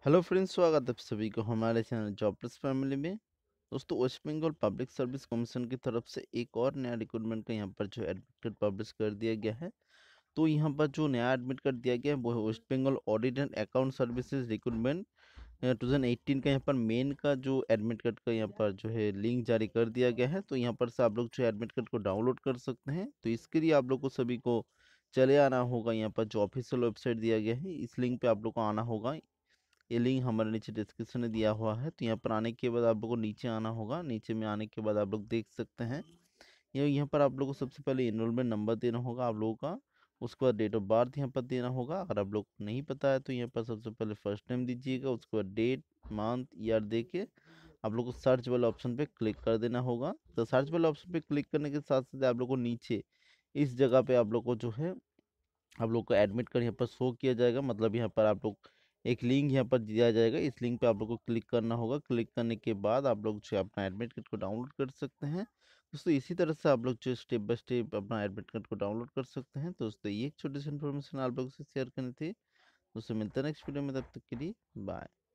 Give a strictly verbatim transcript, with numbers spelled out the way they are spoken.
Hello friends, स्वागत है आप सभी को हमारे चैनल जॉब्स फैमिली में। दोस्तों, West Bengal public service commission की तरफ से एक और नया रिक्रूटमेंट का यहाँ पर जो एडमिट कार्ड पब्लिश कर दिया गया है। तो यहाँ पर जो नया एडमिट कार्ड दिया गया है वो है West Bengal audit and account services recruitment two thousand eighteen का। यहाँ पर मेन का जो एडमिट कार्ड का यहाँ पर जो है लिंक जारी कर दिया गया है। तो यहाँ पर से आप लोग जो एडमिट कार्ड को डाउनलोड कर सकते हैं। तो इसके लिए आप लोग को सभी को चले आना होगा। यहाँ पर जो ऑफिशियल वेबसाइट दिया गया है इस लिंक पे आप लोग को आना होगा। ये लिंक हमारे नीचे डिस्क्रिप्शन में दिया हुआ है। तो यहाँ पर आने के बाद आप लोगों को नीचे आना होगा। नीचे में आने के बाद आप लोग देख सकते हैं ये यहाँ पर आप लोगों को सबसे पहले इनरोलमेंट नंबर देना होगा आप लोगों का। उसके बाद डेट ऑफ बर्थ यहाँ पर देना होगा। अगर आप लोग को नहीं पता है तो यहाँ पर सबसे पहले फर्स्ट नेम दीजिएगा। उसके बाद डेट मंथ ईयर दे के आप लोग को सर्च वाले ऑप्शन पे क्लिक कर देना होगा। तो सर्च वाले ऑप्शन पे क्लिक करने के साथ साथ आप लोग को नीचे इस जगह पे आप लोग को जो है आप लोग को एडमिट कार्ड यहाँ पर शो किया जाएगा। मतलब यहाँ पर आप लोग एक लिंक यहाँ पर दिया जाएगा। इस लिंक पे आप लोग को क्लिक करना होगा। क्लिक करने के बाद आप लोग जो है अपना एडमिट कार्ड को डाउनलोड कर सकते हैं। दोस्तों, इसी तरह से आप लोग जो स्टेप बाय स्टेप अपना एडमिट कार्ड को डाउनलोड कर सकते हैं। तो दोस्तों, ये एक छोटी सी इन्फॉर्मेशन आप लोगों से शेयर करनी थी। दोस्तों, मिलते हैं नेक्स्ट वीडियो में, तब तक के लिए बाय।